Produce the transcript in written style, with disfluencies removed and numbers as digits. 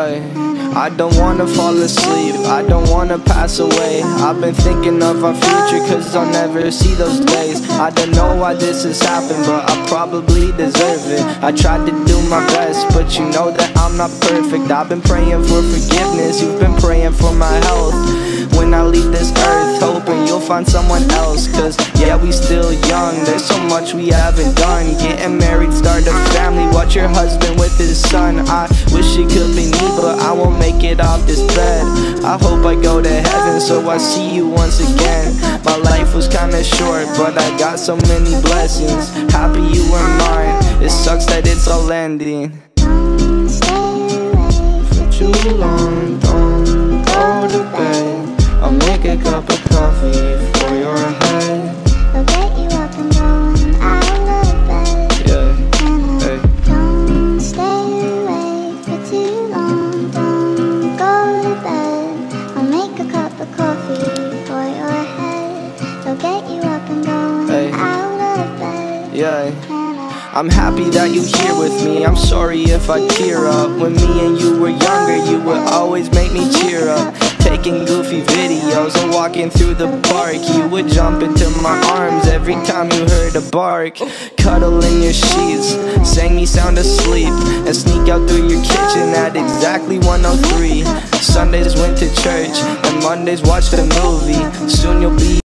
Yeah, I don't wanna fall asleep, I don't wanna pass away. I've been thinking of our future, cause I'll never see those days. I don't know why this has happened, but I probably deserve it. I tried to do my best, but you know that I'm not perfect. I've been praying for forgiveness, you've been praying for my health. When I leave this earth, hoping you'll find someone else. Cause yeah, we still young, there's so much we haven't done. Getting married, start a family, watch your husband with his son. I wish it could be me, but I won't make it off this bed. I hope I go to heaven, so I see you once again. My life was kinda short, but I got so many blessings. Happy you were mine, it sucks that it's all ending. Don't stay awake For too long, don't go to bed. I'll make a cup of coffee for your head. They'll get you up and going out of bed. Yeah, hey. Don't stay awake for too long. Don't go to bed. I'll make a cup of coffee for your head. They'll get you up and going Hey. out of bed. Yeah, I'm happy that you're here with me. I'm sorry if I tear up. When me and you were younger, you would always make me cheer up. Taking goofy videos and walking through the park, you would jump into my arms every time you heard a bark. Cuddle in your sheets, sang me sound asleep, and sneak out through your kitchen at exactly 1:03. Sundays went to church, and Mondays watched a movie. Soon you'll be